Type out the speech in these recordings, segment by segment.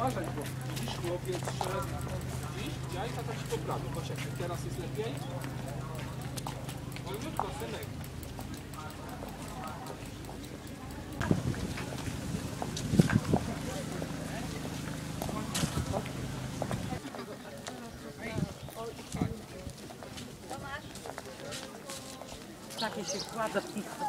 Uważaj, bo widzisz, chłopiec szedł gdzieś, jajka tak się poprawił. Chodź, jak teraz jest lepiej. Wolniutko, synek. Takie się kładą.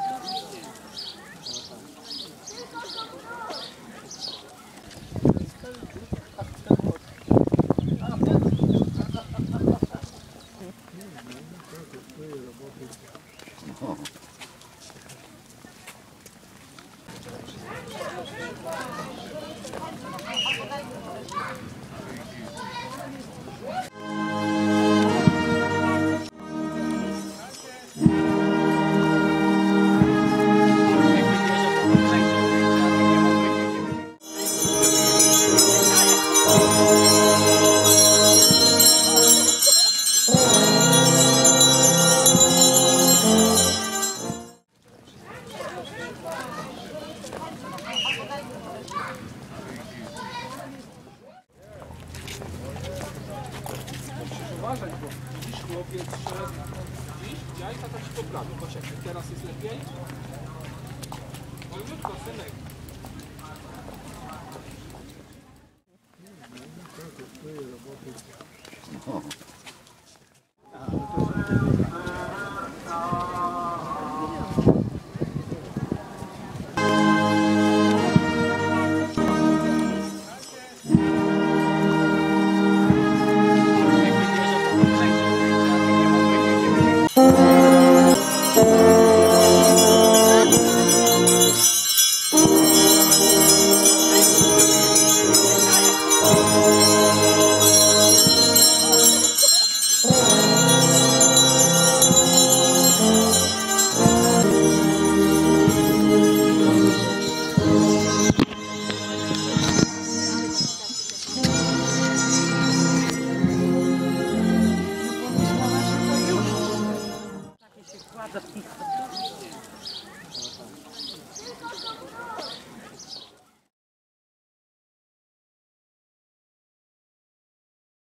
Uważaj, bo widzisz, chłopiec szedł gdzieś, jajka tak się poprawił. Chodź, jak teraz jest lepiej. Wolniutko, synek. Takie się kładą.